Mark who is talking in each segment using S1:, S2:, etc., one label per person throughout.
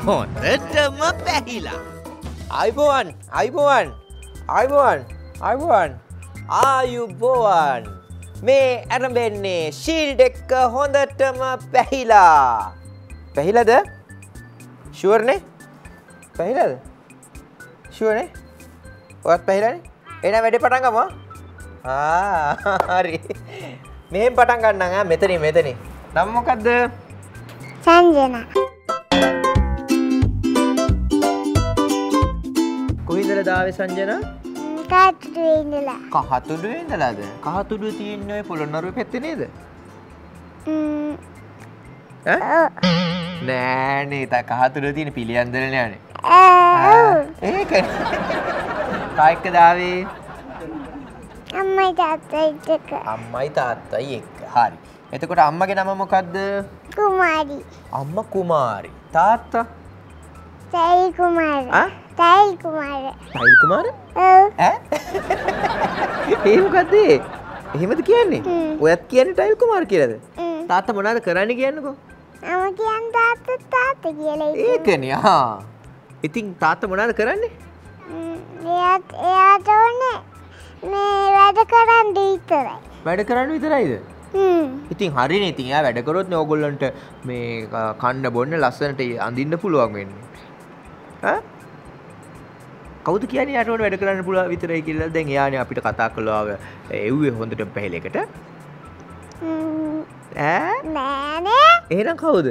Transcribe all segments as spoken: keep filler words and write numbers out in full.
S1: හොඳටම පැහිලා.
S2: ආයුබෝවන් ආයුබෝවන් ආයුබෝවන් ආයුබෝවන් ආයුබෝවන් මේ අරඹන්නේ ෂීල්ඩ් එක හොඳටම පැහිලා. පැහිලාද? ෂුවර් නේ? පැහිලාද? ෂුවර් නේ? ඔයත් පැහිලානේ? එහෙනම් වැඩේ පටන් ගමු. ආ හරි. මෙහෙන් පටන් ගන්නම් ආ මෙතනින් මෙතනින්. නම මොකද්ද?
S3: සංජනා.
S2: කොහේදලා දාවේ සංජනා?
S3: කහතුඩුවේ ඉඳලා.
S2: කහතුඩුවේ ඉඳලාද? කහතුඩුව තියෙන්නේ ඔය පොළොන්නරුවේ පැත්තේ නේද?
S3: ම්ම්.
S2: ඈ? නෑනේ තා කහතුඩුව තියෙන පිළියන්දල නෑනේ.
S3: ආ.
S2: ඒක. කායික දාවේ?
S3: අම්මයි තාත්තයි එක්ක.
S2: අම්මයි තාත්තයි එක්ක. හරි. එතකොට අම්මගේ නම මොකද්ද?
S3: කුමාරි.
S2: අම්මා කුමාරි. තාත්තා?
S3: තයි කුමාර.
S2: ආ?
S3: තයි කුමාර.
S2: තයිල් කුමාර?
S3: ඔව්.
S2: ඈ? ඒ මොකද්ද ඒ? එහෙමද කියන්නේ? ඔයත් කියන්නේ තයිල් කුමාර කියලාද? තාත්තා මොනවද කරන්නේ කියන්නකෝ?
S3: අම කියන් තාත්තා තාත්තා කියලා ඉතින්.
S2: ඒකනේ. ආ. ඉතින් තාත්තා මොනවද කරන්නේ?
S3: එයාට එයාට ඕනේ මේ වැඩ කරන් දීතරයි.
S2: වැඩ කරන්න විතරයිද?
S3: හ්ම්.
S2: ඉතින් හරිනේ. ඉතින් එයා වැඩ කරොත් නේ ඕගොල්ලන්ට මේ කන්න බොන්න ලස්සනට අඳින්න පුළුවන් වෙන්නේ. ඈ? කවුද කියන්නේ යාට ඕන වැඩ කරන්න පුළුවන් විතරයි කියලා? දැන් එයානේ අපිට කතා කළා එව්වේ හොඳටම පැහැලෙකට.
S3: හ්ම්.
S2: ඈ?
S3: නෑනේ.
S2: එහෙනම් කවුද?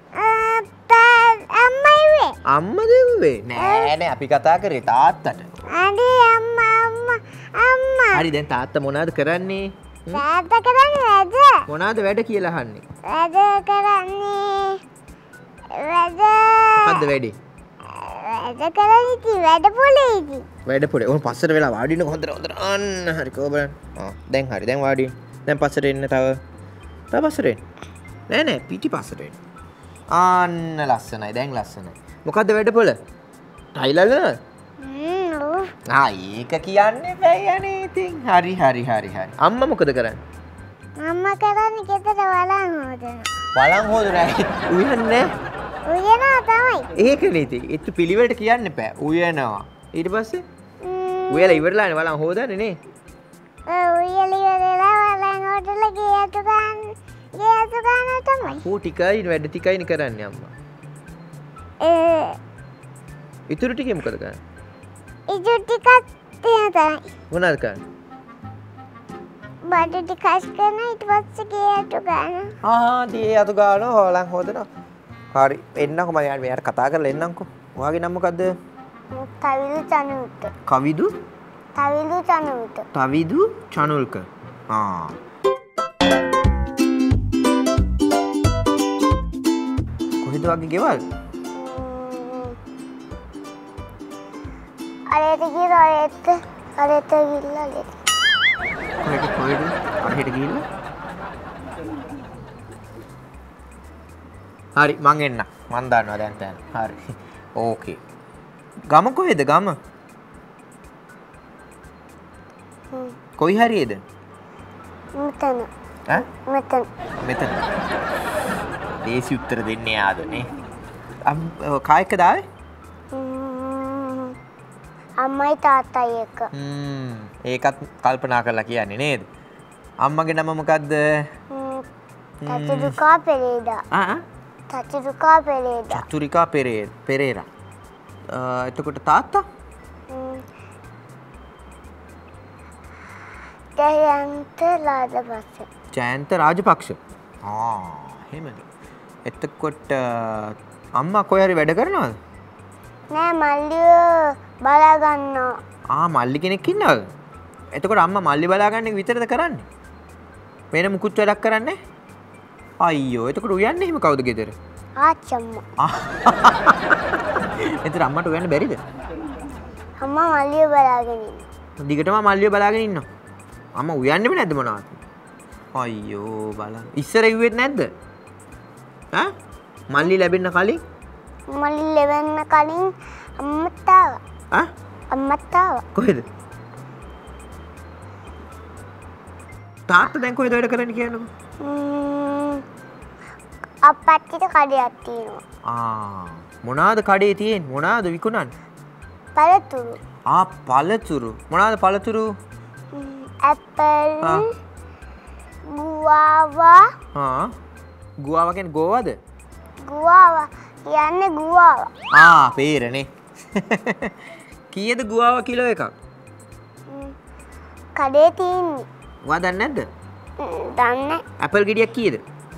S3: අම්මයි වේ.
S2: අම්මද එව්වේ? නෑ නෑ අපි කතා කරේ තාත්තට.
S3: අනේ අම්මා අම්මා අම්මා.
S2: හරි දැන් තාත්තා මොනවද කරන්නේ?
S3: තාත්තා කරන්නේ වැඩ.
S2: මොනවද වැඩ කියලා අහන්නේ?
S3: වැඩ කරන්නේ වැඩ.
S2: මොකද්ද වැඩේ?
S3: වැඩ කරන්නේ ඉති වැඩ පොලේදී.
S2: වැඩ පොලේ. උන් පස්සට වෙලා වාඩි වෙන්න හොඳට හොඳට අන්න හරි කෝ බලන්න. ආ දැන් හරි දැන් වාඩි වෙන්න. දැන් පස්සට එන්න තව. තව පස්සට එන්න. නෑ නෑ පිටි පස්සට එන්න. ආන්න ලස්සනයි දැන් ලස්සනයි. මොකද්ද වැඩ පොල? ටයිලල්ද?
S3: හ්ම් ඔව්.
S2: ආ ඒක කියන්නේ බෑ යන්නේ ඉතින්. හරි හරි හරි හරි. අම්මා මොකද කරන්නේ?
S3: අම්මා කරන්නේ ගෙදර වලන් හොදනවා.
S2: වලන් හොදනයි. උයන්නේ
S3: උයනවා තමයි.
S2: ඒකනේ ඉතින්. ඒත් පිළිවෙලට කියන්න එපා. උයනවා. ඊට පස්සේ උයලා ඉවරලානේ වලන් හොදන්නේ නේ.
S3: ඔව් උයලි වෙලා වලන් හොදලා ගියට ගන්න. ගියට ගන්න තමයි.
S2: ඌ ටිකයි වැඩ ටිකයිනේ කරන්නේ අම්මා.
S3: ඒ
S2: ඉතුරු ටිකේ මොකද කරන්නේ?
S3: ඉතු ටිකක් තියෙන තමයි.
S2: මොනවද කරන්නේ?
S3: බඩ ටිකස් කරන ඊට පස්සේ ගියට ගන්න.
S2: ආ දී අතු ගන්නවා වලන් හොදනවා. හරි එන්නකො මම යාට මෙයාට කතා කරලා එන්නම්කෝ. ඔයාගේ නම මොකද්ද?
S3: තවිදු චනුල්ක.
S2: කවිදු?
S3: තවිදු චනුල්ක.
S2: තවිදු චනුල්ක. ආ. කොහෙද වගේ ගෙවල්?
S3: අරයට ගිහලා අරයට අරයට ගිහලා අරයට.
S2: කොහෙද කොහෙද? අරහෙට ගිහිල්ලා? හරි මං එන්න. මං දන්නවා දැන් තැන. හරි. ඕකේ. ගම කොහෙද ගම? කොයි හරියේද?
S3: මෙතන.
S2: ඈ?
S3: මෙතන.
S2: මෙතන. දේසි උත්තර දෙන්නේ ආද නේ? අම් කායික දාවේ?
S3: අම්මයි තාත්තයි එක්ක.
S2: හ්ම් ඒකත් කල්පනා කරලා කියන්නේ නේද? අම්මගේ නම මොකද්ද?
S3: චතුරිකා පෙරේරා.
S2: ආ
S3: චතුරිකා පෙරේරා.
S2: චතුරිකා පෙරේරා. එතකොට තාත්තා?
S3: ජයන්ත රාජපක්ෂ.
S2: ජයන්ත රාජපක්ෂ. ආ එහෙමද? එතකොට අම්මා කොහේ හරි වැඩ කරනවද?
S3: නෑ මල්ලිය බලා ගන්නවා.
S2: ආ මල්ලි කෙනෙක් ඉන්නවද? එතකොට අම්මා මල්ලි බලා ගන්න එක විතරද කරන්නේ? වෙන මුකුත් වැඩක් කරන්නේ? අයියෝ එතකොට උයන්නේ එහෙම කවුද ගෙදර?
S3: ආච්චම්මා.
S2: එතන අම්මට උයන්න බැරිද?
S3: අම්මා මල්ලිය බලාගෙන ඉන්නවා.
S2: දිගටම මල්ලිය බලාගෙන ඉන්නවා. අම්මා උයන්නේම නැද්ද මොනවද? අයියෝ බලන්න. ඉස්සර ඉුවෙත් නැද්ද? ඈ? මල්ලි ලැබෙන්න කලින්?
S3: මල්ලි ලැබෙන්න කලින් අම්මත් ආවා.
S2: ඈ?
S3: අම්මත් ආවා.
S2: කොහෙද? තාත්තා දැන් කොහෙද වැඩ කරන්නේ කියන්නකෝ?
S3: ම්ම් අප්පච්චිට කඩයක් තියෙනවා.
S2: ආ මොනවාද කඩේ තියෙන්නේ? මොනවාද විකුණන්නේ?
S3: පළතුරු.
S2: ආ පළතුරු. මොනවාද පළතුරු?
S3: ඇපල්. ගුවාවා.
S2: ආ ගුවාවා කියන්නේ ගෝවද?
S3: ගුවාවා කියන්නේ ගුවාවා.
S2: ආ පේරනේ. කීයද ගුවාවා කිලෝ එකක්?
S3: කඩේ තියෙන්නේ.
S2: ඔයා දන්නේ නැද්ද?
S3: දන්නේ.
S2: ඇපල් ගෙඩියක් කීයද?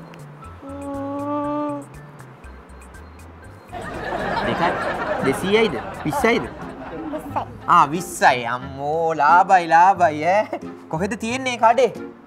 S2: දෙකයි දෙසීයයිද? විස්සයිද?
S3: විස්සයි.
S2: ආ විස්සයි. අම්මෝ ලාභයි ලාභයි ඈ. කොහෙද තියෙන්නේ කඩේ?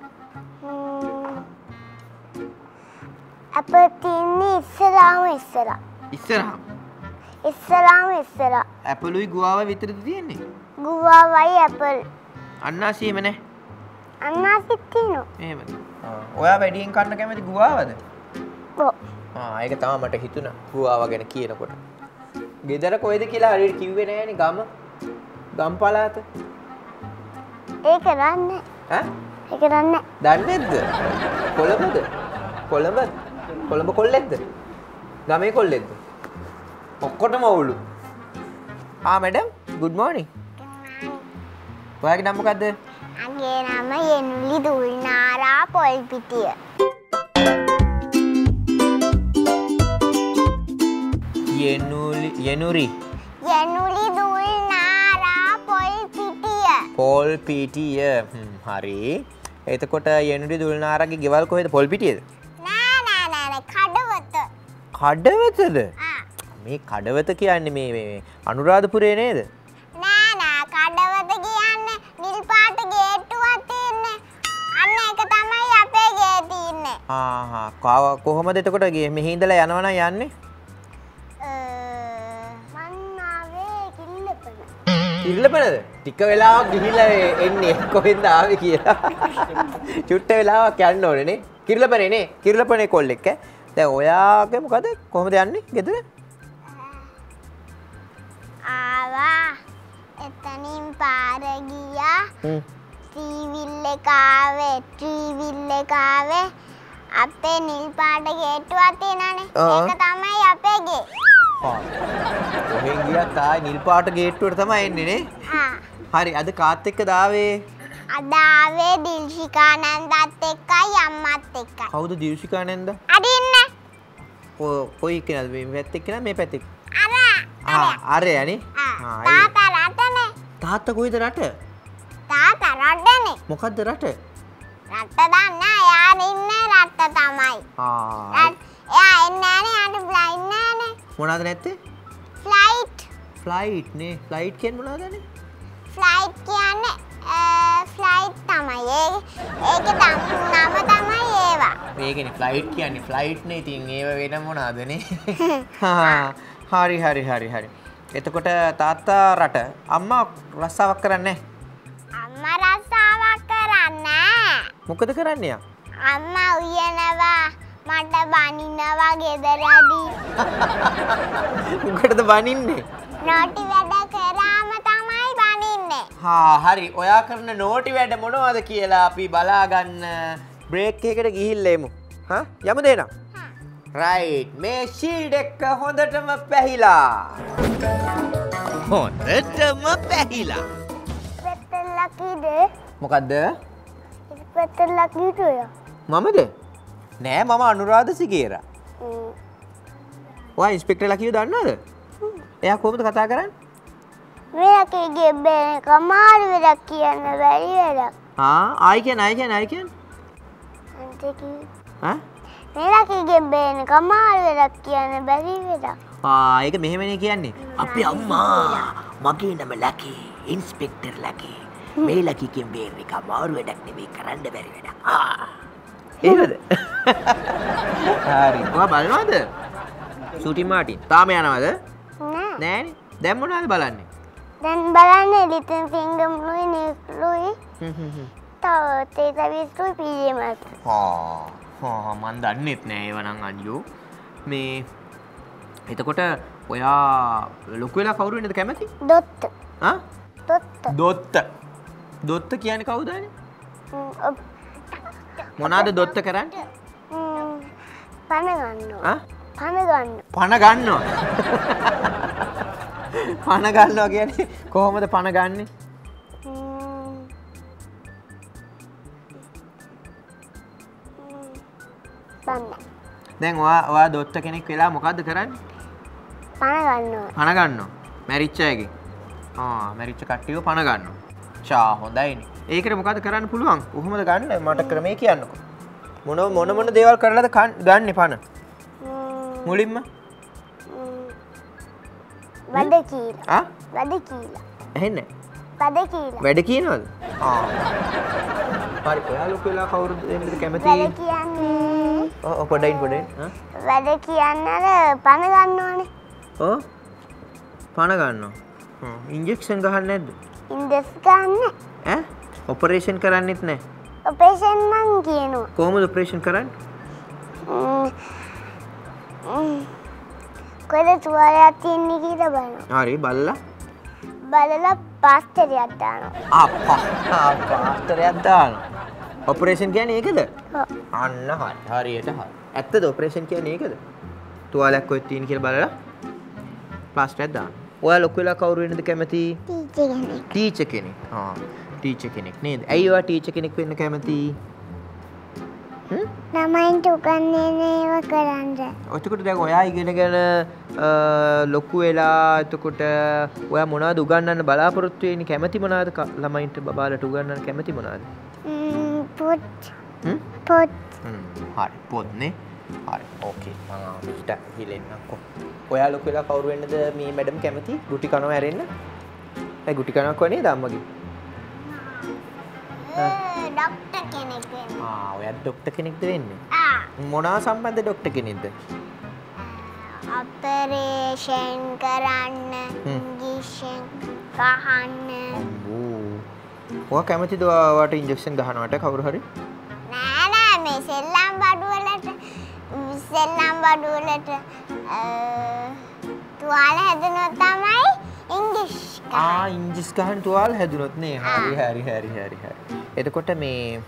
S3: ඇපල් තියන්නේ ඉස්සරහම ඉස්සරහ.
S2: ඉස්සරහ.
S3: ඉස්සරහම ඉස්සරහ.
S2: ඇපලුයි ගුවාවයි විතරද තියෙන්නේ?
S3: ගුවාවයි ඇපල්.
S2: අන්නාසියම නැහැ.
S3: අන්නාසිත් තියෙනවා.
S2: එහෙමද? ආ ඔයා වැඩියෙන් කන්න කැමති ගුවාවද?
S3: ඔව්.
S2: ආ ඒක තමයි මට හිතුණා ගුවාව ගැන කියනකොට. ගෙදර කොයිද කියලා හරියට කිව්වේ නෑනේ ගම. ගම් පළාත.
S3: ඒක දන්නේ.
S2: ඈ?
S3: ඒක දන්නේ.
S2: දන්නේ නැද්ද? කොළඹද? කොළඹ? කොළඹ කොල්ලෙක්ද? ගමේ කොල්ලෙක්ද? ඔක්කොටම අවුලු. ආ මැඩම් good morning. ඔයාගේ නම මොකද්ද?
S3: අගේ නම යෙනුලි දුල්නාරා පොල්පිටිය.
S2: යෙනුලි යෙනුරි.
S3: යෙනුලි දුල්නාරා පොල්පිටිය.
S2: පොල්පිටිය. හ්ම් හරි. එතකොට යෙනුලි දුල්නාරාගේ ගෙවල් කොහෙද? පොල්පිටියේද?
S3: නෑ නෑ නෑ නෑ කඩවත.
S2: කඩවතද?
S3: ආ.
S2: මේ කඩවත කියන්නේ මේ මේ අනුරාධපුරේ නේද?
S3: නෑ නෑ කඩවත කියන්නේ නිල් පාට ගේට්ටුවක් තියෙන්නේ. අන්න ඒක තමයි අපේ ගේ තියෙන්නේ.
S2: ආ හා කොහොමද එතකොට මෙහි ඉඳලා යනවනම් යන්නේ?
S3: මං ආවේ කිල්ලපන.
S2: කිල්ලපනද? ටික වෙලාවක් ගිහිල්ලා එන්නේ කොහෙන්ද ආවේ කියලා. චුට්ට වෙලාවක් යන්න ඕනේ නේ. කිල්ලපනේ නේ. කිල්ලපනේ කොල්ලෙක් ඈ. දැන් ඔයාගේ මොකද? කොහොමද යන්නේ ගෙදර?
S3: ආවා එතනින් පාර ගියා. ට්‍රීවිල් එක ආවේ ට්‍රීවිල් එක ආවේ අපේ නිල් පාට ගේට්ටුවක් තියෙනනේ. ඒක තමයි අපේ ගේ.
S2: ආ. කොහෙන් ගියත් ආයි නිල් පාට ගේට්ටුවට තමයි එන්නේ නේ.
S3: ආ.
S2: හරි අද කාත් එක්කද ආවේ?
S3: අද ආවේ දිල්ෂිකා නන්දත් එක්කයි අම්මත් එක්කයි.
S2: කවුද දිල්ෂිකා නන්ද?
S3: අදින්න.
S2: කොයි කෙනාද මේ පැත්තේ කෙනා මේ පැත්තේ?
S3: අර.
S2: ආ අරේ යනේ.
S3: ආ. තාත්තා රටනේ.
S2: තාත්තා කොයිද රට?
S3: තාත්තා රටනේ.
S2: මොකද්ද රට?
S3: රට දන්නේ එයා ඉන්නේ රට තමයි.
S2: ආ.
S3: එයා එන්නේ නැහැ නේ ෆ්ලයිට් නෑනේ.
S2: මොනවාද නැත්තේ?
S3: ෆ්ලයිට්.
S2: ෆ්ලයිට් නේ. ෆ්ලයිට් කියන්නේ මොනවදනේ?
S3: ෆ්ලයිට් කියන්නේ ෆ්ලයිට් තමයි. ඒ ඒක නම තමයි ඒවා.
S2: මේකනේ ෆ්ලයිට් කියන්නේ ෆ්ලයිට් නේ. ඉතින් ඒව වෙන මොනවදනේ? හා හරි හරි හරි හරි. එතකොට තාත්තා රට අම්මා රස්සාවක් කරන්නේ
S3: අම්මා රස්සාවක් කරන්නේ
S2: මොකද කරන්නේ?
S3: අම්මා උයනවා මට බනිනවා ගෙදරදී.
S2: මොකටද බනින්නේ?
S3: නෝටි වැඩ කරාම තමයි බනින්නේ.
S2: හා හරි. ඔයා කරන නෝටි වැඩ මොනවද කියලා අපි බලා ගන්න බ්‍රේක් එකකට ගිහිල්ලා එමු. හා යමු දෙනා. රයිට්. මේ ෂීල්ඩ් එක හොඳටම පැහිලා.
S1: හොඳටම පැහිලා.
S3: ඉස්පෙක්ටර් ලකීද?
S2: මොකද්ද?
S3: ඉස්පෙක්ටර් ලකීද?
S2: මමද? නෑ මම අනුරාධ සිගේරා. ඔයා ඉන්ස්පෙක්ටර් ලකීව දන්නවද? එයා කොහොමද කතා කරන්නේ?
S3: මේ ලකීගේ බේන කමාරු වැඩක් කියන්න බැරි වැඩක්.
S2: ආ ආයි කියන්න ආයි කියන්න ආයි කියන්න.
S3: අන්තිකි.
S2: ඈ?
S3: මේ ලකීගේ බේන කමාරු වැඩක් කියන්න බැරි වැඩක්.
S2: ආ ඒක මෙහෙමනේ කියන්නේ. අපි අම්මා මගේ නම ලකී ඉන්ස්පෙක්ටර් ලකී. මේ ලකීගෙන් බේරෙන්න කමාරු වැඩක් නෙමෙයි කරන්න බැරි වැඩක්. ආ එහෙමද? හරි. ඔයා බලනවද? Shooting Martin. තාම යනවද?
S3: නෑ.
S2: නෑනේ. දැන් මොනවද බලන්නේ?
S3: දැන් බලන්නේ ලිටල් ෆින්ගර් ලුයි නිස්ලුයි.
S2: හ්ම් හ්ම් හ්ම්.
S3: තව තේතවිස්ලුයි පීජේමස්.
S2: හා හා මන් දන්නෙත් නෑ ඒව නම් අයියෝ. මේ එතකොට ඔයා ලොකු වෙලා කවුරු වෙන්නද කැමති?
S3: දොත්ත.
S2: ආ?
S3: දොත්ත.
S2: දොත්ත. දොත්ත කියන්නේ කවුදනේ?
S3: ම්
S2: මොනවාද දොත්ත කරන්නේ?
S3: ම් පණ ගන්නවා.
S2: ආ?
S3: පණ ගන්න.
S2: පණ ගන්නවා. පණ ගන්නවා කියන්නේ කොහොමද පණ ගන්නෙ? දැන් ඔයා ඔයා දොස්තර කෙනෙක් වෙලා මොකද්ද කරන්නේ?
S3: පණ ගන්නවා.
S2: පණ ගන්නවා. මැරිච්ච අයගේ. ආ මැරිච්ච කට්ටියව පණ ගන්නවා. චා හොඳයිනේ. ඒකට මොකද්ද කරන්න පුළුවන්? කොහොමද ගන්න? මට ක්‍රමේ කියන්නකෝ. මොන මොන මොන දේවල් කරලාද ගන්නෙ පණ? මුලින්ම
S3: වැඩ කියලා.
S2: ආ?
S3: වැඩ කියලා.
S2: ඇහෙන්නේ?
S3: වැඩ කියලා.
S2: වැඩ කියනවද? ආ. හරි ඔයා ලොකු වෙලා කවුරුද එන්නද කැමති?
S3: වැඩ කියන්නේ
S2: ඔව් ඔව් පොඩයින් පොඩයින්. හා?
S3: වැඩ කියන්නේ අර පණ ගන්නවනේ.
S2: ඔව්. පණ ගන්නවා. හ්ම් ඉන්ජෙක්ෂන් ගහන්නේ නැද්ද?
S3: ඉන්දස් ගන්න.
S2: ඈ? ඔපරේෂන් කරන්නෙත් නැහැ.
S3: ඔපරේෂන් මං කියනවා.
S2: කොහොමද ඔපරේෂන් කරන්නේ?
S3: කොහෙද තුවාලයක් තියෙන්නේ කියලා බලනවා.
S2: හරි බලලා.
S3: බලලා පාස්ටරයක් දානවා.
S2: අප්පා ආ පාස්ටරයක් දානවා. ඔපරේෂන් කියන්නේ ඒකද?
S3: ඔව්.
S2: අන්න හරි. හරියට හරි. ඇත්තද ඔපරේෂන් කියන්නේ ඒකද? තුවාලයක් කොහෙද තියෙන්නේ කියලා බලලා ප්ලාස්ටරයක් දානවා. ඔයා ලොකු වෙලා කවුරු වෙන්නද කැමති?
S3: ටීචර් කෙනෙක්.
S2: ටීචර් කෙනෙක්. ආ ටීචර් කෙනෙක් නේද? ඇයි ඔයා ටීචර් කෙනෙක් වෙන්න කැමති? හ්ම්?
S3: ළමයින්ට උගන්වන්නේ ඒවා කරන්න.
S2: එතකොට දැන් ඔයා ඉගෙනගෙන ලොකු වෙලා එතකොට ඔයා මොනවද උගන්වන්න බලාපොරොත්තු වෙන්නේ? කැමති මොනවද ළමයින්ට බබාලට උගන්වන්න කැමති මොනවද?
S3: ම්ම් පොත්.
S2: හ්ම්?
S3: පොත්.
S2: හ්ම් හරි පොත් නේ. හරි ඕකේ මම ඊට හිලෙන්නම්කෝ. ඔයා ලොකු වෙලා කවුරු වෙන්නද මේ මැඩම් කැමති? ගුටි කනවා ඇරෙන්න? ඒ ගුටි කනවා කොහේ නේද අම්මගේ?
S3: ડોක්ටර් කෙනෙක් වෙන්න.
S2: ආ ඔයා ડોක්ටර් කෙනෙක්ද වෙන්නේ?
S3: ආ.
S2: මොනවා සම්බන්ධ ડોක්ටර් කෙනෙක්ද?
S3: ඔපරේෂන් කරන්න, ඉන්ජෙක්ෂන් ගහන්න.
S2: අම්බෝ. ඔයා කැමතිද ඔයාට ඉන්ජෙක්ෂන් ගහනවට කවුරු හරි?
S3: නෑ නෑ මේ සෙල්ලම් බඩු වලට සෙල්ලම් බඩු වලට තුවාල හැදුනොත් තමයි ඉංග්‍රීසි
S2: ආ ඉංග්‍රීසි ගහන තුවාල හැදුනොත් නේ. හරි හරි හරි හරි හරි. එතකොට මේ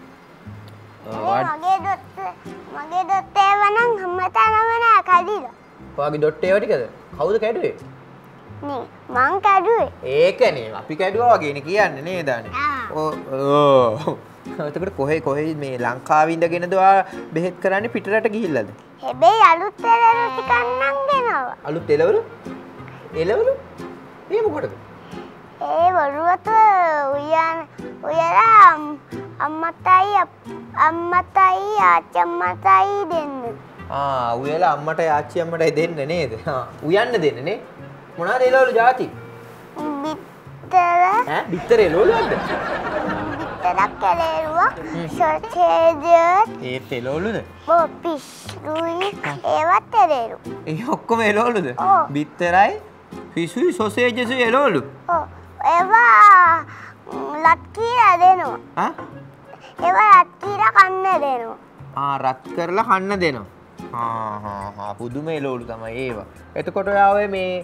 S3: මගේ දොත් මගේ දොත් ඒවා නම් හැමතැනම නෑ කැඩිලා.
S2: ඔයාගේ ඩොට් ඒවා ටිකද? කවුද කැඩුවේ?
S3: නේ මං කැඩුවේ.
S2: ඒකනේ අපි කැඩුවා වගේනේ කියන්නේ නේද අනේ. ඕ එතකොට කොහේ කොහේ මේ ලංකාවේ ඉඳගෙනද ඔයා බෙහෙත් කරන්නේ පිටරට ගිහිල්ලාද?
S3: හැබැයි අලුත් එළවලු ටිකක් නම් ගෙනවා.
S2: අලුත් එළවලු? එළවලු? ඒ මොකටද?
S3: ඒ වරුවට උයන් උයලා අම්මටයි අම්මටයි ආච්චම්මටයි දෙන්න.
S2: ආ උයලා අම්මටයි ආච්චි අම්මටයි දෙන්න නේද? ආ උයන්න දෙන්න නේ. මොනවාද එළවලු ಜಾති?
S3: බිත්තර
S2: ඈ බිත්තර එළවලුද?
S3: බිත්තරක් එළවලුවා සොසේජ්
S2: ඒත් එළවලුද?
S3: ඔව් පිස්රුයි ඒවත් එළවලු.
S2: ඒ ඔක්කොම එළවලුද?
S3: ඔව්.
S2: බිත්තරයි පිසුයි සොසේජ්සුයි එළවලු.
S3: ඔව් ඒවා ලත් කීලා දෙනවා.
S2: ආ
S3: ඒවා ලත් කීලා කන්න දෙනවා.
S2: ආ රත් කරලා කන්න දෙනවා. හා හා හා පුදුම එළවලු තමයි ඒවා. එතකොට ඔයා ඔය මේ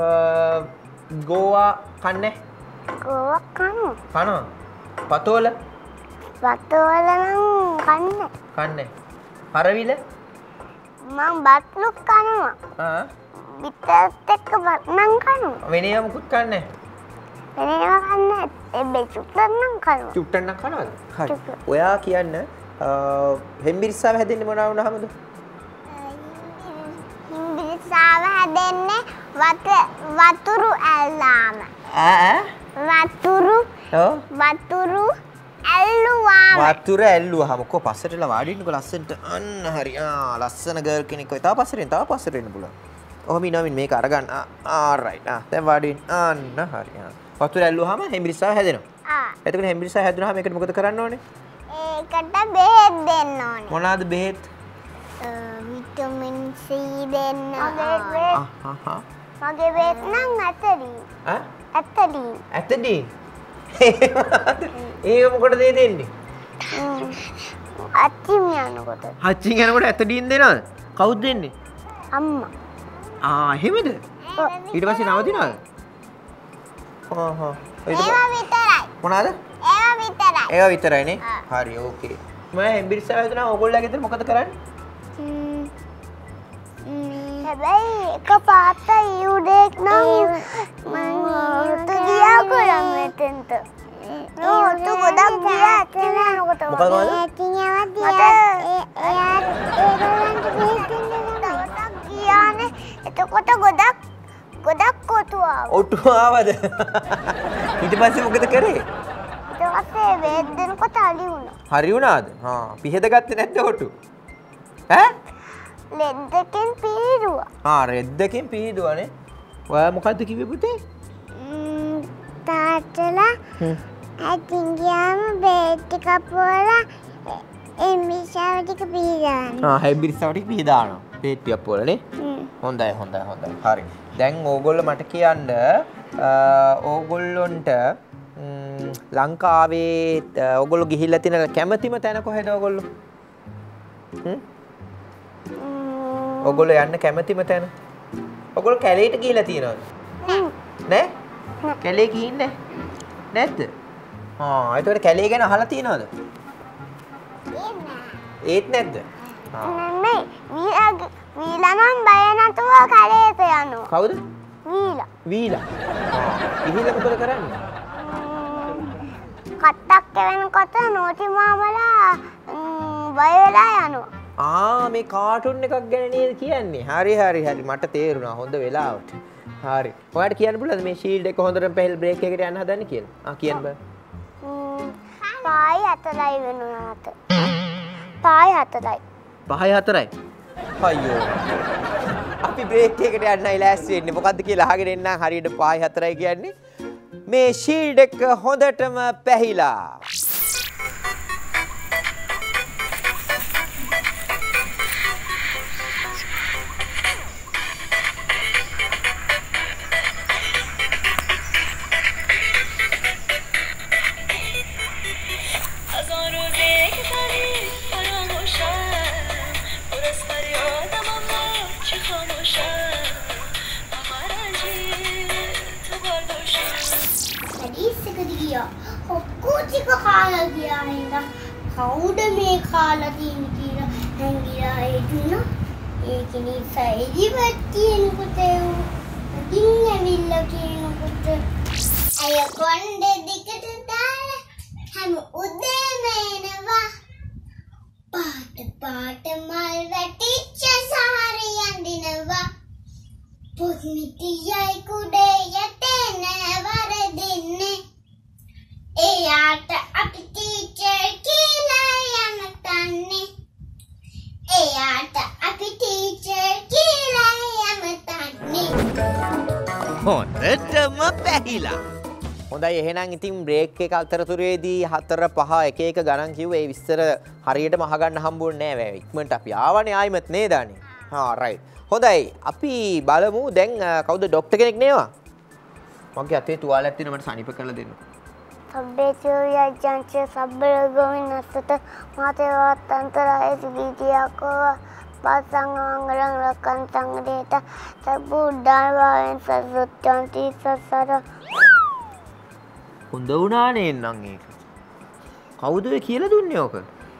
S2: ගෝවා කන්නේ?
S3: ගෝවා කනවා.
S2: කනවා. පතෝල?
S3: පතෝල නම් කන්නේ.
S2: කන්නේ. හරවිල?
S3: මං බත්ලු කනවා.
S2: ආ
S3: බිත්තරත් එක්ක බත් නම් කනවා.
S2: වෙන ඒවා මුකුත් කන්නේ?
S3: වෙන ඒවා කන්නේ ඒ බෙචුට්ටක් නම් කනවා.
S2: චුට්ටක් නම් කනවද? හරි. ඔයා කියන්න හෙම්බිරිස්සාව හැදෙන්නේ මොනවා වුණාමද?
S3: හෙම්බිරිස්සාව හැදෙන්නේ වතුරු ඇල්ලාම.
S2: ඈ
S3: වතුරු
S2: ඔව්
S3: වතුරු ඇල්ලුවාම.
S2: වතුර ඇල්ලුවාම කො පස්සටලා වාඩි වෙන්නකො ලස්සනට අන්න හරි. ආ ලස්සන ගර්ල් කෙනෙක් ඔය තව පස්සට එන්න තව පස්සට එන්න පුළුවන්. ඔහොම ඉනමින් මේක අරගන්න. ආ රයිට්. ආ දැන් වාඩි වෙන්න. අන්න හරි. ආ වතුර ඇල්ලුවාම හෙම්බිරිස්සාව හැදෙනවා.
S3: ආ
S2: එතකොට හෙම්බිරිස්සාව හැදුනහම ඒකට මොකද කරන්න ඕනේ?
S3: ඒකට බෙහෙත් දෙන්න ඕනේ.
S2: මොනවාද බෙහෙත්?
S3: විටමින් සී දෙන්න.
S2: ආ හා හා.
S3: මගේ බෙහෙත් නම් ඇතඩින්.
S2: ඈ
S3: ඇතඩින්.
S2: ඇත්තදී ඒ මොකටද ඒ දෙන්නේ?
S3: අච්චිම යනකොට.
S2: හච්චින් යනකොට ඇත්තදීන් දෙනවද? කවුද දෙන්නේ?
S3: අම්මා.
S2: ආ එහෙමද? ඊට පස්සේ නවතිනවද? හා හා.
S3: ඒවා විතරයි.
S2: මොනවාද?
S3: ඒවා විතරයි.
S2: ඒවා විතරයි නේ. හරි ඕකේ. මම හෙම්බිරිස්සාව හැදුනා ඕගොල්ලෝ ගෙදර මොකද කරන්නේ?
S3: ම්ම් ම්ම් හැබැයි එක පාතයි උඩේක් නම් මම ගියා කොරන් මෙතෙන්ට. ඔතු ගොඩක් ගියා ඇත්තේ නේද?
S2: මොකද මොකද?
S3: ඇතිනවත් ගියා. එයා ඒගොල්ලන්ට පිටින් දවසක් ගියානේ. එතකොට ගොඩක් ගොඩක් කොටු ආවා.
S2: ඔට්ටු ආවද? ඊට පස්සේ මොකද කරේ?
S3: ඊට පස්සේ වේද දෙනකොට අලි වුණා.
S2: හරි වුණාද? හා පිහෙද ගත්තේ නැද්ද ඔට්ටු? ඈ?
S3: ලෙඩකින් පීරුවා.
S2: ආ රෙද්දකින් පීදුවානේ. ඔයා මොකද්ද කිව්වේ පුතේ?
S3: ම්ම් තාත්තලා ඇතින් ගියාම බේත් ටික පොවලා ඒ මිෂාව ටික පීදානවා.
S2: ආ හැබිරිස්සව ටික පීදානවා. බේත් ටිකක් පොවලානේ. හොඳයි හොඳයි හොඳයි. හරි. දැන් ඕගොල්ලෝ මට කියන්න ඕගොල්ලොන්ට ලංකාවේ ඕගොල්ලෝ ගිහිල්ලා තියෙන කැමැතිම තැන කොහෙද ඕගොල්ලෝ? හ්ම්? ඕගොල්ලෝ යන්න කැමැතිම තැන? ඕගොල්ලෝ කැලේට ගිහිල්ලා තියෙනවද? නෑ? කැලේ ගිහින්නේ නැද්ද? ආ ඒතකොට කැලේ ගැන අහලා තියෙනවද? ඒත් නැද්ද?
S3: නෙමෙයි. වීලා වීලා නම් බය නැතුව කැලේට යනවා.
S2: කවුද?
S3: වීලා.
S2: වීලා. ආ ගිහිල්ලා මොකද කරන්නේ?
S3: කට්ටක් වෙනකොට නෝටි මාමලා බය වෙලා යනවා.
S2: ආ මේ කාටුන් එකක් ගැන නේද කියන්නේ? හරි හරි හරි මට තේරුණා හොඳ වෙලාවට. හරි. ඔයාලට කියන්න පුළුවන්ද මේ ෂීල්ඩ් එක හොඳටම පැහැල් බ්‍රේක් එකකට යන්න හදන්නේ කියලා? ආ කියන්න බෑ.
S3: ම්ම් පායි හතරයි වෙනුනාට. පායි හතරයි.
S2: පහයි හතරයි. අයියෝ. අපි බ්‍රේක් එකකට යන්නයි ලෑස්ති වෙන්නේ. මොකද්ද කියලා අහගෙන එන්නම් හරියට පහයි හතරයි කියන්නේ. මේ ෂීල්ඩ් එක හොඳටම පැහිලා.
S3: ඔක්කොටික කාලා ගියා නේද? කවුද මේ කාලා තියෙන කියලා හැංගිලා හිටුණා. ඒක නිසා එදිවත් කියනකොට උදින් ඇවිල්ලා කියනකොට අය කොණ්ඩේ දිකට දාලා හැම උදේම එනවා. පාට පාට මල් වැටිච්ච සහරි යන්දිනවා. පොත් මිටියයි කුඩේ යටේ නෑ වරදින්නේ. එයාට අපි ටීචර් කියලා යමතන්නේ. එයාට අපි ටීචර් කියලා යමතන්නේ.
S1: හොඳටම පැහිලා.
S2: හොඳයි එහෙනම් ඉතින් බ්‍රේක් එක අතරතුරේදී හතර පහ එක එක ගණන් කිව්වේ ඒ විස්තර හරියටම අහගන්න හම්බුනේ නෑ. ඉක්මනට අපි ආවනේ ආයිමත් නේද අනේ. හා රයිට්. හොඳයි අපි බලමු දැන් කවුද ડોක්ටර් කෙනෙක් නේවා? මගේ අතේ තුවාලයක් තියෙනවා මට සනීප කරලා දෙන්න.
S3: Sabbecuya janche sabbara govinasata matevat antara esgitiyako pasang angrang rakan sangreta sabuddhan vayen sasutyanti sasara
S2: හොඳ වුණානේ නං ඒක. කවුද ඒ කියලා දුන්නේ ඔක?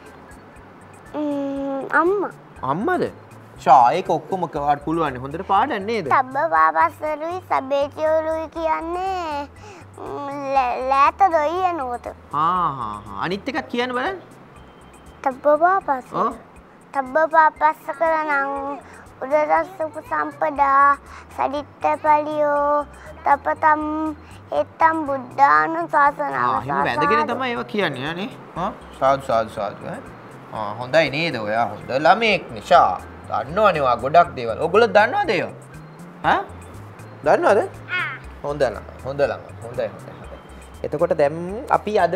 S3: අම්මා.
S2: අම්මද? ෂා ඒක ඔක්කොම කාට පුළුවන් හොඳට පාඩම් නේද?
S3: සබ්බ පාපස්සරුයි සබ්බේචියරුයි කියන්නේ ලෑත දොයිය නෝත.
S2: හා හා හා අනිත් එකක් කියන්න බලන්න.
S3: තබ්බ පාපස්ස.
S2: ඔව්.
S3: තබ්බ පාපස්ස කරනං උදරස්ස උපසම්පදා සදිත්ත පලියෝ තපතම් එත්තම් බුද්ධානු ශාසනං.
S2: ආ හිම වැදගෙන තමයි ඒවා කියන්නේ නේ. හා සාදු සාදු සාදු ඈ. ආ හොඳයි නේද ඔයා හොඳ ළමෙක් නිෂා. දන්නවනේ ඔයා ගොඩක් දේවල්. ඔයගොල්ලෝ දන්නවද ඒවා? හා? දන්නවද?
S3: ආ.
S2: හොඳ ළමයි. හොඳ ළමයි. හොඳයි හොඳයි හොඳයි. එතකොට දැන් අපි අද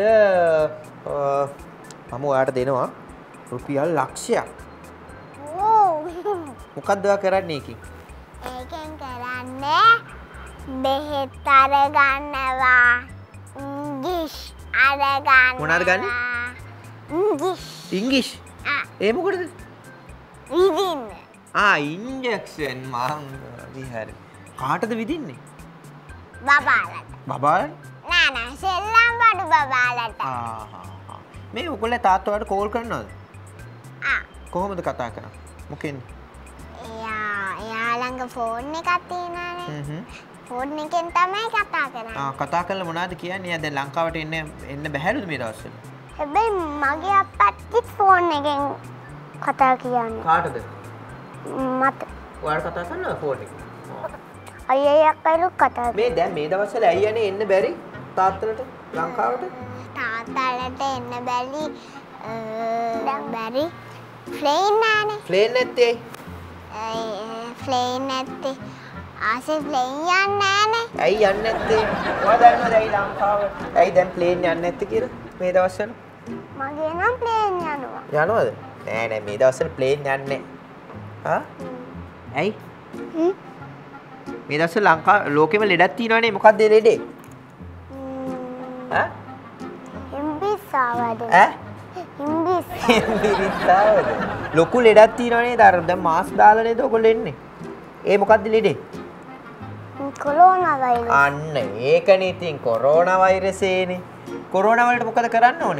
S2: මම ඔයාට දෙනවා රුපියල් ලක්ෂයක්.
S3: ඕ.
S2: මොකක්ද ඔයා කරන්නේ ඒකෙන්?
S3: ඒකෙන් කරන්නේ බෙහෙත් අරගන්නවා. ඉංග්‍රීසි අරගන්නවා.
S2: මොනවාද ගන්නෙ?
S3: ඉංග්‍රීසි.
S2: ඉංග්‍රීසි.
S3: ආ.
S2: ඒ මොකටද?
S3: විදින්න.
S2: ආ ඉන්ජෙක්ෂන් මං විහාර. කාටද විදින්නේ?
S3: බබාලට.
S2: බබාලට?
S3: නෑ නෑ සෙල්ලම් බඩු බබාලට.
S2: ආ හා. මේ ඔයගොල්ලෝ තාත්තට කෝල් කරනවද?
S3: ආ.
S2: කොහොමද කතා කරන්නේ? මොකෙන්ද?
S3: එයා එයාලන් ෆෝන් එකක් තියෙනවානේ. හ්ම්. ෆෝන් එකෙන් තමයි කතා කරන්නේ.
S2: ආ කතා කරලා මොනවද කියන්නේ? දැන් ලංකාවට එන්න එන්න බැහැලුද මේ දවස්වල?
S3: හැබැයි මගේ අප්පච්චිත් ෆෝන් එකෙන් කතා කියන්නේ.
S2: කාටද?
S3: මට.
S2: ඔයාලා කතා කරනවද ෆෝන් එකෙන්?
S3: අයියා අක්කලු කතා
S2: මේ දැන් මේ දවස්වල ඇයි යන්නේ එන්න බැරි තාත්තලට ලංකාවට?
S3: තාත්තලට එන්න බැරි බැරි ප්ලේන් නෑනේ.
S2: ප්ලේන් නැත්තේ
S3: ඇයි? ප්ලේන් නැත්තේ. ආසේ ප්ලේන් යන්නේ නෑනේ.
S2: ඇයි යන්නේ නැත්තේ? ඔයා දන්නවද ඇයි ලංකාවට? ඇයි දැන් ප්ලේන් යන්නේ නැත්තේ කියලා මේ දවස්වල?
S3: මගේ නම් ප්ලේන් යනවා.
S2: යනවද? නෑ නෑ මේ දවස්වල ප්ලේන් යන්නේ නෑ. හා? ඇයි?
S3: හ්ම්.
S2: මේ දවස්වල ලංකා ලෝකෙම ලෙඩක් තියෙනවනේ මොකක්ද ඒ ලෙඩේ? ඈ?
S3: හිම්බිස්සාවද?
S2: ඈ?
S3: හිම්බිස්ස.
S2: හිම්බිස්සාවද? ලොකු ලෙඩක් තියෙනවනේ දාර දැන් මාස් දාලා නේද ඔයගොල්ලෝ එන්නේ? ඒ මොකක්ද ලෙඩේ?
S3: Corona virus.
S2: අන්න ඒකනේ ඉතින් කොරෝනා වෛරසේනේ. කොරෝනා වලට මොකද කරන්න ඕනේ?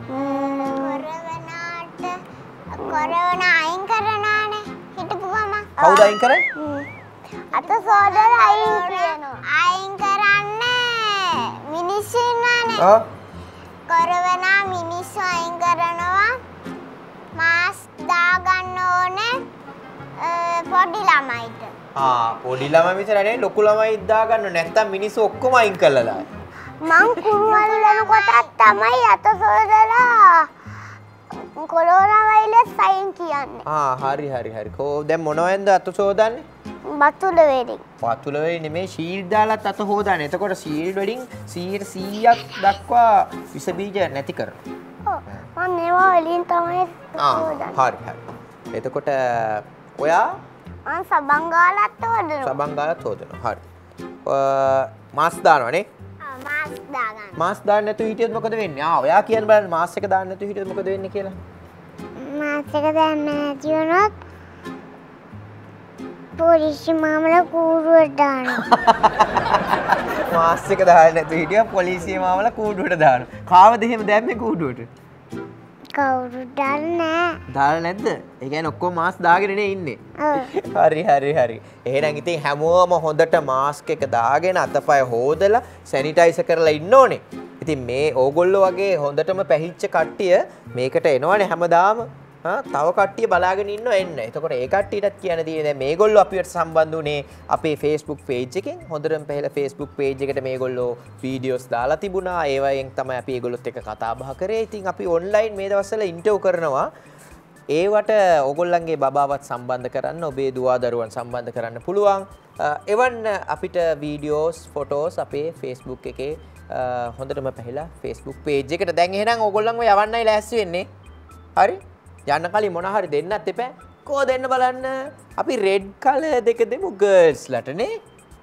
S3: කොරෝනාට කොරෝනා අයින් කරනානේ හිටපු ගම.
S2: කවුද අයින් කරන්නේ?
S3: අත සෝදලා අයින් කරනවා. අයින් කරන්නේ මිනිස්සු ඉන්නවානේ.
S2: ඔව්.
S3: කොරෝනා මිනිස්සු අයින් කරනවා. මාස්ක් දාගන්න ඕනේ පොඩි ළමයිට.
S2: ආ පොඩි ළමයි විතර නේ ලොකු ළමයි දා ගන්න නැත්තම් මිනිස්සු ඔක්කොම අයින් කළා දායි.
S3: මං කුරුමල් වෙනකොටත් තමයි අත සෝදලා කොරෝනා වෛරස් අයින් කියන්නේ.
S2: ආ හරි හරි හරි. කො දැන් මොනවෙන්ද අත සෝදන්නේ?
S3: බතුල වලින්.
S2: බතුල වලින් නෙමේ ෂීල්ඩ් දාලත් අත හොදන්නේ. එතකොට ෂීල්ඩ් වලින් සීයක් දක්වා විස බීජ නැති කරනවා.
S3: ඔව්. මම මේවා වලින් තමයි
S2: හොදන්නේ. ආ හරි හරි. එතකොට ඔයා
S3: මං සබන් ගාලත් හොදනවා.
S2: සබන් ගාලත් හොදනවා. හරි. මාස් දානවනේ?
S3: ආ මාස් දාගන්න.
S2: මාස් දාන්න නැතුව හිටියොත් මොකද වෙන්නේ? ආ ඔයා කියන්න බලන්න මාස් එක දාන්න නැතුව හිටියොත් මොකද වෙන්නේ කියලා.
S3: මාස් එක දාන්න නැති වුණොත් පොලිසිය මාමල කූඩුවට දානවා.
S2: මාස් එක දාන්න නැතුව හිටියා පොලිසිය මාමල කූඩුවට දානවා. කාවද එහෙම දැම්මේ කූඩුවට?
S3: කවුරුත් දාන්නේ නැහැ.
S2: දාලා නැද්ද? ඒ කියන්නේ ඔක්කොම මාස් දාගෙන නේ ඉන්නේ.
S3: ඔව්.
S2: හරි හරි හරි. එහෙනම් ඉතින් හැමෝම හොඳට මාස්ක් එක දාගෙන අතපය හොදලා සැනිටයිසර් කරලා ඉන්න ඕනේ. ඉතින් මේ ඕගොල්ලෝ වගේ හොඳටම පැහිච්ච කට්ටිය මේකට එනවනේ හැමදාම. හා තව කට්ටිය බලාගෙන ඉන්නව එන්න. එතකොට ඒ කට්ටියටත් කියන්න තියෙන්නේ දැන් මේගොල්ලෝ අපිට සම්බන්ධ වුණේ අපේ Facebook page එකෙන්. හොඳටම පහළ Facebook page එකට මේගොල්ලෝ වීඩියෝස් දාලා තිබුණා. ඒ වයින් තමයි අපි ඒගොල්ලොත් එක්ක කතා බහ කරේ. ඉතින් අපි ඔන්ලයින් මේ දවස්වල ඉන්ටර්වයුව කරනවා. ඒවට ඕගොල්ලන්ගේ බබාවත් සම්බන්ධ කරන්න, ඔබේ දුවා දරුවන් සම්බන්ධ කරන්න පුළුවන්. එවන්න අපිට වීඩියෝස්, ෆොටෝස් අපේ Facebook එකේ හොඳටම පහළ Facebook page එකට. දැන් එහෙනම් ඕගොල්ලන්ව යවන්නයි ලෑස්ති වෙන්නේ. හරි? යන්න කලින් මොන හරි දෙන්නත් එපා. කෝ දෙන්න බලන්න. අපි රෙඩ් කලර් දෙක දෙමු ගර්ල්ස්ලට නේ.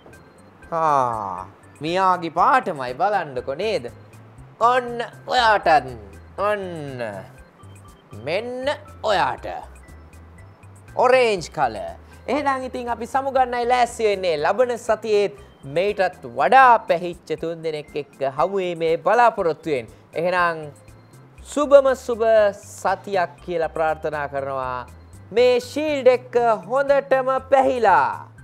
S2: ආ මියාගේ පාටමයි බලන්නකො නේද? ඔන්න ඔයාටත්. ඔන්න. මෙන්න ඔයාට. Orange colour. එහෙනම් ඉතින් අපි සමුගන්නයි ලෑස්ති වෙන්නේ. ලබන සතියේ මේටත් වඩා පැහිච්ච තුන් දෙනෙක් එක්ක හමු මේ බලාපොරොත්තුෙන්. එහෙනම් සුබම සුබ සතියක් කියලා ප්‍රාර්ථනා කරනවා. මේ ෂීල්ඩ් එක හොඳටම පැහිලා